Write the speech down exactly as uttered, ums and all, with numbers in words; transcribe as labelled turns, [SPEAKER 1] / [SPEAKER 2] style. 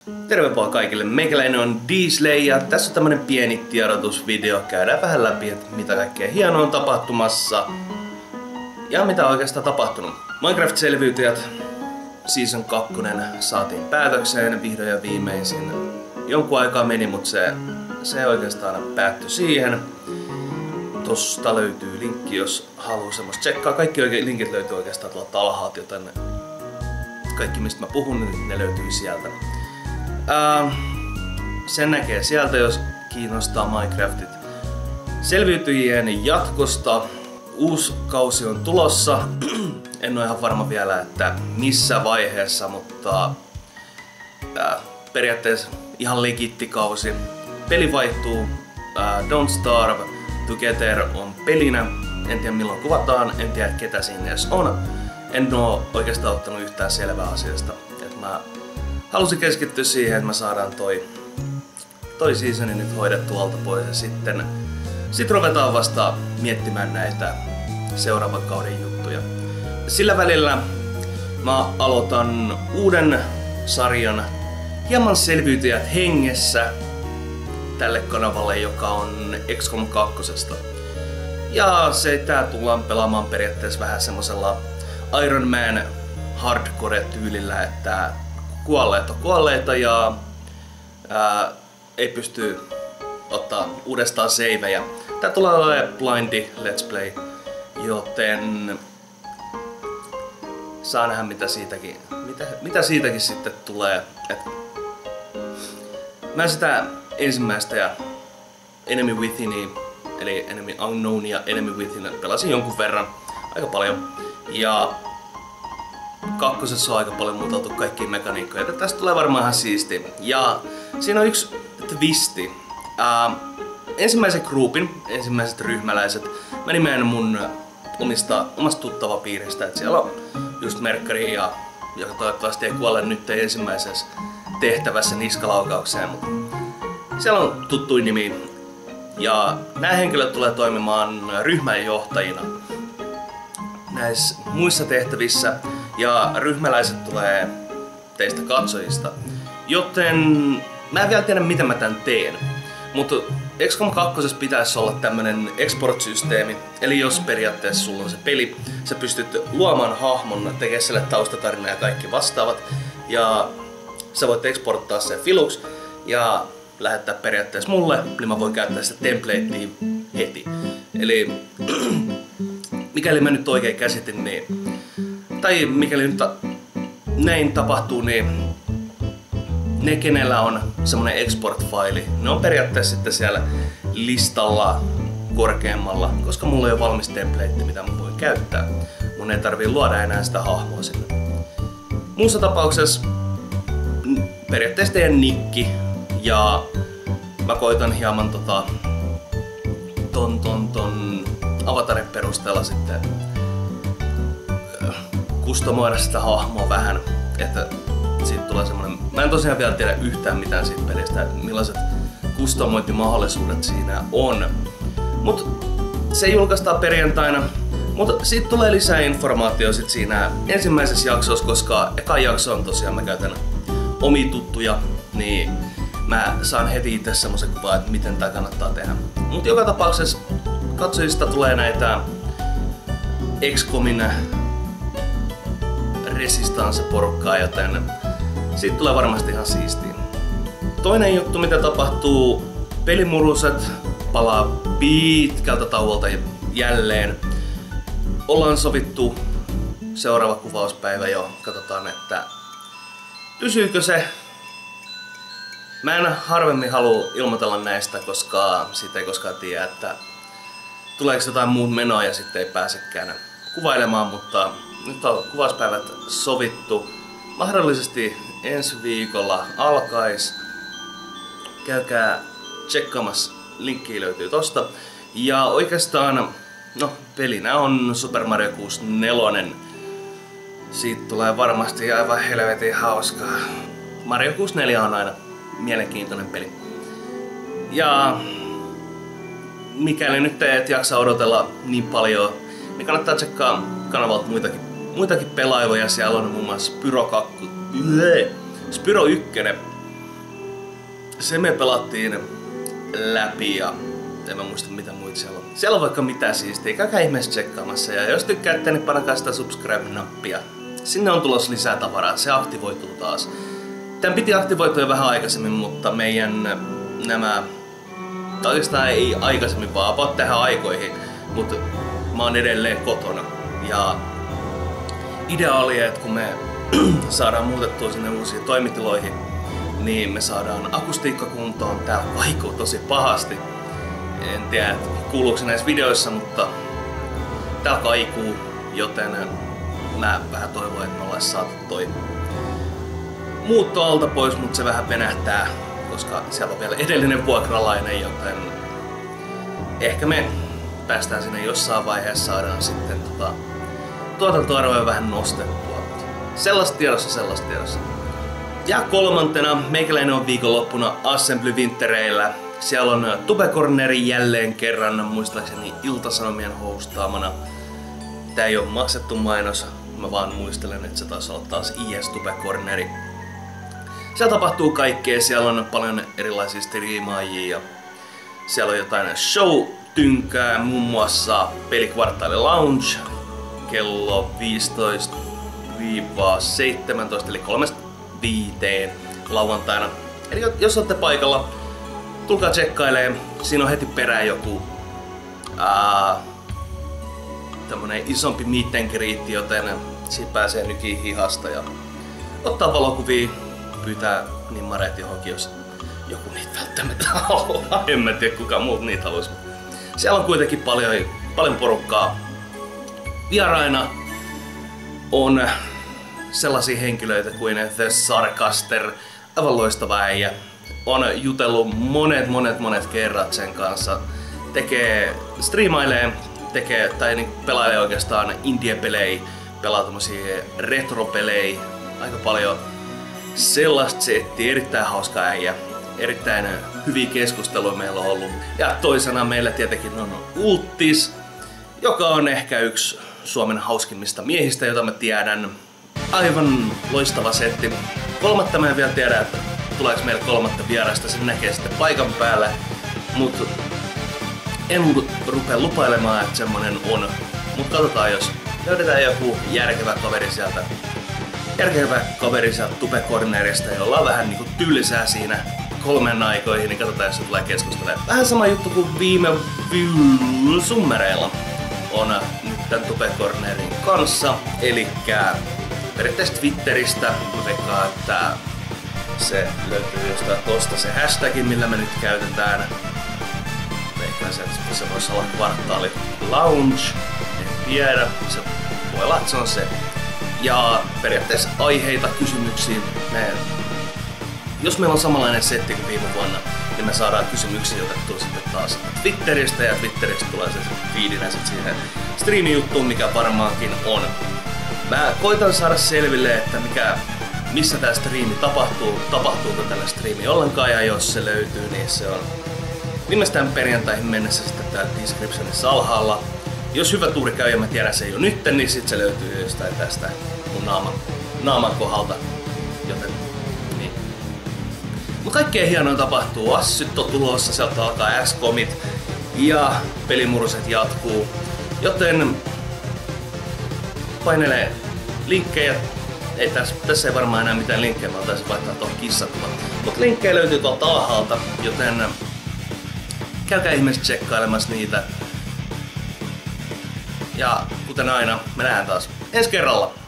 [SPEAKER 1] Terve vaan kaikille, meikäläinen on Diesley ja tässä on tämmönen pieni tiedotusvideo. Käydään vähän läpi, että mitä kaikkea hienoa on tapahtumassa ja mitä on oikeastaan tapahtunut. Minecraft-selviytyjät Season kaksi saatiin päätökseen vihdoin ja viimeisin. Jonkun aikaa meni, mutta se, se oikeastaan päättyi siihen. Tosta löytyy linkki, jos haluaa semmoista tsekkaa. Kaikki oikein linkit löytyy oikeastaan tuolta alhaalta, joten kaikki mistä mä puhun, niin ne löytyy sieltä. Uh, sen näkee sieltä, jos kiinnostaa Minecraftit. Selviytyjien jatkosta uusi kausi on tulossa. En ole ihan varma vielä, että missä vaiheessa, mutta uh, periaatteessa ihan legitti kausi. Peli vaihtuu. Uh, Don't Starve Together on pelinä. En tiedä milloin kuvataan, en tiedä ketä siinä edes on. En oo oikeastaan ottanut yhtään selvää asiasta. Et mä halusin keskittyä siihen, että me saadaan toi, toi seasoni nyt hoidettua alta pois ja sitten sit ruvetaan vasta miettimään näitä seuraavan kauden juttuja. Sillä välillä mä aloitan uuden sarjan hieman selviytyjät hengessä tälle kanavalle, joka on X COM kaksi. Ja se tää tullaan pelaamaan periaatteessa vähän semmosella Iron Man hardcore-tyylillä, että kuolleet on kuolleita ja ää, ei pysty ottaa uudestaan savejä. Tää tulee olemaan blindi let's play, joten saa nähdä mitä siitäkin, mitä, mitä siitäkin sitten tulee. Et mä sitä ensimmäistä ja Enemy Withinia, eli Enemy Unknown ja Enemy Within pelasin jonkun verran, aika paljon. Ja kakkosessa on aika paljon muuteltu kaikkia mekaniikkoja, että tästä tulee varmaan ihan siisti. Ja siinä on yksi twisti. Uh, ensimmäisen groupin, ensimmäiset ryhmäläiset, mä nimeän mun omista, omasta tuttavapiiristä, että siellä on just Merkkari, ja, joka toivottavasti ei kuole nyt ensimmäisessä tehtävässä niskalaukaukseen, mutta siellä on tuttuin nimi. Ja nämä henkilöt tulee toimimaan ryhmänjohtajina näissä muissa tehtävissä ja ryhmäläiset tulee teistä katsojista. Joten mä en vielä tiedä miten mä tän teen. Mutta X COM kaksi pitäisi olla tämmönen export-systeemi. Eli jos periaatteessa sulla on se peli, sä pystyt luomaan hahmon, tekemään sille taustatarinaa ja kaikki vastaavat. Ja sä voit exporttaa sen filuksi ja lähettää periaatteessa mulle, niin mä voin käyttää sitä templatea heti. Eli mikäli mä nyt oikein käsitin, niin, tai mikäli nyt ta näin tapahtuu, niin ne kenellä on semmonen export-faili, ne on periaatteessa sitten siellä listalla korkeammalla, koska mulla ei ole valmis template, mitä mä voin käyttää. Mun ei tarvii luoda enää sitä hahmoa sinne. Muussa tapauksessa periaatteessa teidän nikki ja mä koitan hieman tota ton ton ton avatarin perusteella sitten kustomoida sitä hahmoa vähän, että siitä tulee semmonen. Mä en tosiaan vielä tiedä yhtään mitään siitä pelistä, että millaiset kustomointimahdollisuudet siinä on. Mut se julkaistaan perjantaina, mutta siitä tulee lisää informaatiota sit siinä ensimmäisessä jaksossa, koska eka jakso on tosiaan mä käytän omia tuttuja, niin mä saan heti itse semmosen kuvan, että miten tää kannattaa tehdä. Mut joka tapauksessa katsojista tulee näitä X COMin Resistance-porukkaa, joten siitä tulee varmasti ihan siistiä. Toinen juttu mitä tapahtuu, pelimuruset palaa pitkältä tauolta jälleen. Ollaan sovittu seuraava kuvauspäivä jo, katsotaan että pysyykö se. Mä en harvemmin halua ilmoitella näistä, koska siitä ei koskaan tiedä, että tuleeko jotain muut menoa ja sitten ei pääsekään kuvailemaan, mutta nyt on kuvauspäivät sovittu. Mahdollisesti ensi viikolla alkais. Käykää tsekkaamassa, linkki löytyy tosta. Ja oikeastaan, no pelinä on Super Mario kuusikymmentäneljä. Siitä tulee varmasti aivan helvetin hauskaa. Mario kuusikymmentäneljä on aina mielenkiintoinen peli. Ja mikäli nyt et jaksa odotella niin paljon, niin kannattaa tsekkaa kanavalta muitakin, muitakin pelailuja. Siellä on muun muassa Spyro kaksi, Spyro yksi se me pelattiin läpi ja en mä muista mitä muita siellä on. Siellä on vaikka mitä siistiä, käykää ihmeessä tsekkaamassa ja jos tykkäätte, niin painakaa sitä subscribe-nappia. Sinne on tulossa lisää tavaraa, se aktivoituu taas. Tän piti aktivoitua jo vähän aikaisemmin, mutta meidän nämä, tai oikeastaan ei aikaisemmin vaan, about tähän aikoihin, mutta mä oon edelleen kotona. Ja idea oli, että kun me saadaan muutettua sinne uusiin toimitiloihin, niin me saadaan akustiikka kuntoon. Tää vaikuu tosi pahasti. En tiedä, kuuluuko se näissä videoissa, mutta tää kaikuu, joten mä vähän toivon, että me ollaan saatu toi muutto alta pois, mutta se vähän venähtää, koska siellä on vielä edellinen vuokralainen, joten ehkä me päästään sinne jossain vaiheessa, saadaan sitten tota, tuotantoarvoja vähän nostettua. Sellaista tiedossa, sellaista tiedossa. Ja kolmantena, meikäläinen on viikonloppuna Assembly Wintereillä. Siellä on Tube Corneri jälleen kerran, muistaakseni Ilta-Sanomien hostaamana. Tää ei oo maksettu mainos, mä vaan muistelen, että se taisi olla taas I S Tube Corneri. Siellä tapahtuu kaikkea, siellä on paljon erilaisia striimaajia ja siellä on jotain show-tynkää, muun muassa Pelikvartaali Lounge kello viisitoista seitsemäntoista eli kolmesta viiteen lauantaina. Eli jos olette paikalla, tulkaa tsekkailemaan. Siinä on heti perään joku ää, tämmönen isompi meet and greet, joten siitä pääsee nykiin hihasta ja ottaa valokuvia, pyytää nimmareet johonkin, jos joku niitä välttämättä haluaa. En mä tiedä kuka muut niitä haluaisi. Siellä on kuitenkin paljon, paljon porukkaa. Vieraina on sellaisia henkilöitä kuin The Sarcaster, aivan loistava äijä. On jutellut monet monet monet kerrat sen kanssa. Tekee, striimailee, tekee tai niin pelailee oikeastaan indie-pelejä, pelaa tommosia retro-pelejä, aika paljon sellaista settiä, erittäin hauska äijä. Erittäin hyviä keskusteluja meillä on ollut. Ja toisena meillä tietenkin on Ulttis, joka on ehkä yksi Suomen hauskimmista miehistä, jota mä tiedän. Aivan loistava setti. Kolmatta mä en vielä tiedä, että tuleeko meille kolmatta vierasta, sen näkee sitten paikan päällä. Mut en rupea lupailemaan, että semmonen on. Mut katsotaan, jos löydetään joku järkevä kaveri sieltä. Järkevä kaveri sieltä Tube Cornerista, jolla on vähän niinku tylsää siinä kolmen aikoihin, niin katsotaan, jos se tulee keskustelemaan. Vähän sama juttu kuin viime summereilla on nyt tän Tube Cornerin kanssa. Elikkä periaatteessa Twitteristä, veikkaan, että se löytyy jostain tosta se hashtag, millä me nyt käytetään. Veikkaan se, että se voisi olla Kvartaali Lounge, en tiedä, se voi olla, että se on se. Ja periaatteessa aiheita, kysymyksiä. Me, jos meillä on samanlainen setti kuin viime vuonna, niin me saadaan kysymyksiä otettua sitten taas Twitteristä ja Twitteristä tulee se feedinä sitten siihen striimijuttuun, mikä varmaankin on. Mä koitan saada selville, että mikä, missä tää striimi tapahtuu, tapahtuuko tällä striimi ollenkaan, ja jos se löytyy, niin se on viimeistään perjantaihin mennessä sitten täällä descriptionissa alhaalla. Jos hyvä tuuri käy ja mä tiedän se jo nyt, niin sit se löytyy jostain tästä mun naaman, naaman kohdalta. Joten niin. Mut kaikkea hienoa tapahtuu. Assyt on tulossa, sieltä alkaa S-komit ja pelimurset jatkuu. Joten painelee linkkejä. Ei tässä, tässä ei varmaan enää mitään linkkejä, mä taisin vaihtaa tuohon kissakuvan. Mut linkkejä löytyy tuolta alhaalta, joten käykää ihmeessä tsekkailemassa niitä. Ja kuten aina, me nähdään taas ensi kerralla.